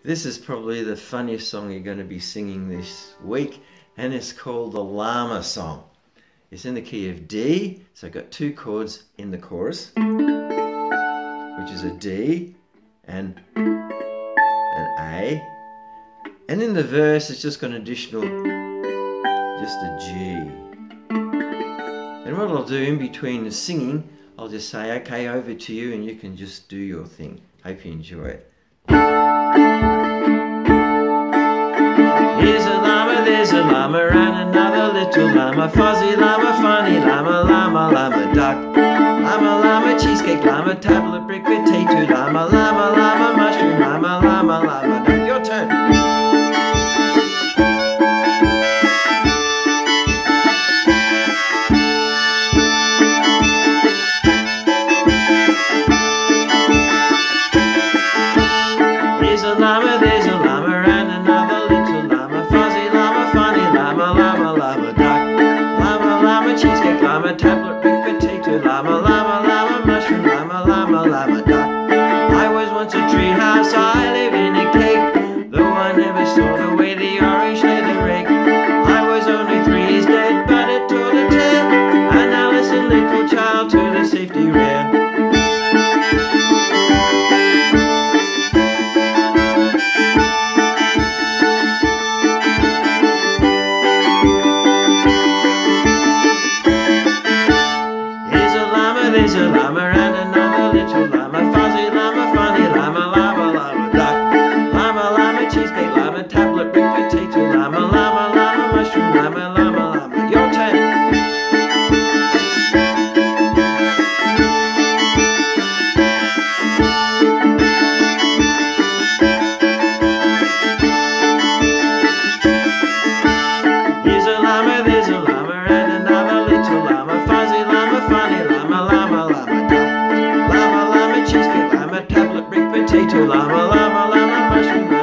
This is probably the funniest song you're going to be singing this week, and it's called the Llama Song. It's in the key of D, so I've got two chords in the chorus, which is a D and an A, and in the verse it's just got an additional, just a G. And what I'll do in between the singing, I'll just say, okay, over to you, and you can just do your thing. Hope you enjoy it. Here's a llama, there's a llama, and another little llama, fuzzy llama, funny llama, llama, llama, duck, llama, llama, cheesecake, llama, tablet, brick, potato, llama, llama, llama, mushroom, llama, llama, llama, duck. Your turn. There's a llama, and another little llama, fuzzy llama, funny llama, llama, llama, duck, llama, llama, cheesecake, llama, tablet, brick, potato, llama, llama, llama, mushroom, llama, llama, llama, duck. I was once a treehouse, I live in a cake, though I never saw the way the orange leather rake. I was only 3 years dead, but it told a tale, and now listen, little child, to the safety rail. There's a llama and another little llama, fuzzy llama, funny llama, llama, llama, duck, llama, llama, cheesecake, llama, tablet, brick, potato, llama, llama, llama, mushroom, llama, llama, llama. Your turn. Here's a llama, there's a llama, and another little llama, fuzzy llama, funny llama, potato, llama, llama, llama, mushroom,